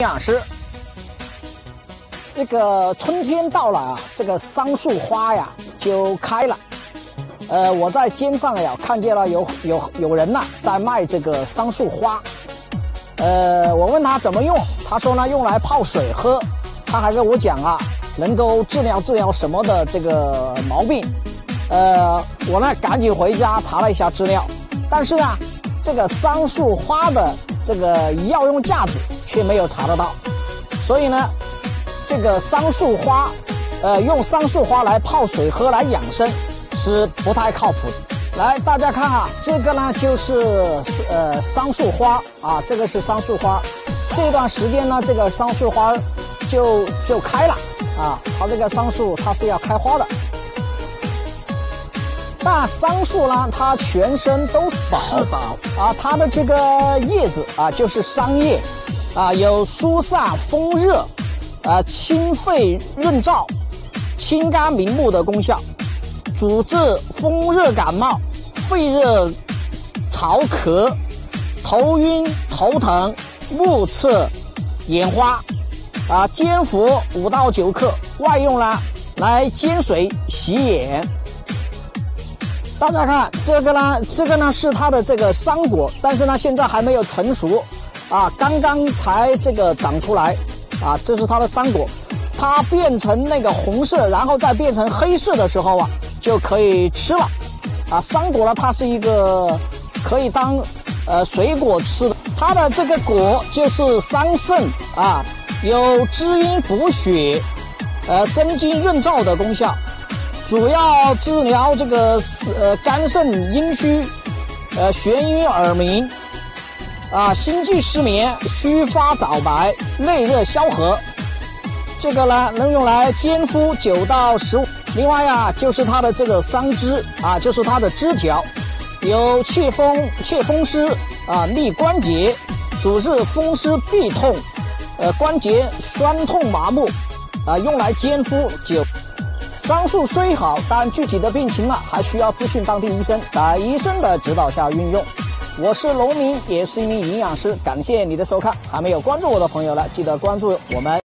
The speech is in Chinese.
养师，这个春天到了啊，这个桑树花呀就开了。我在街上呀看见了有人呐在卖这个桑树花。我问他怎么用，他说呢用来泡水喝。他还跟我讲啊，能够治疗什么的这个毛病。我呢赶紧回家查了一下资料，但是呢这个桑树花的这个药用价值却没有查得到，所以呢这个桑树花，用桑树花来泡水喝来养生是不太靠谱的。来，大家看啊，这个呢就是桑树花啊，这个是桑树花。这段时间呢，这个桑树花就开了啊，它这个桑树它是要开花的。那桑树呢，它全身都是宝啊，它的这个叶子啊就是桑叶啊，有疏散风热、清肺润燥、清肝明目的功效，主治风热感冒、肺热潮咳、头晕头疼、目测眼花啊，煎服5到9克，外用呢来煎水洗眼。大家看这个呢是它的这个桑果，但是呢现在还没有成熟啊，刚刚才这个长出来啊，这是它的桑果。它变成那个红色，然后再变成黑色的时候啊，就可以吃了啊。桑果呢，它是一个可以当水果吃的，它的这个果就是桑葚啊，有滋阴补血、生津润燥的功效，主要治疗这个肝肾阴虚、眩晕耳鸣啊、心悸失眠、须发早白、内热消和。这个呢能用来煎敷9到15。另外呀，就是它的这个桑枝啊，就是它的枝条，有祛风湿啊、利关节、主治风湿痹痛、关节酸痛麻木啊，用来煎敷9。桑树虽好，但具体的病情呢，还需要咨询当地医生，在医生的指导下运用。我是农民，也是一名营养师，感谢你的收看。还没有关注我的朋友呢，记得关注我们。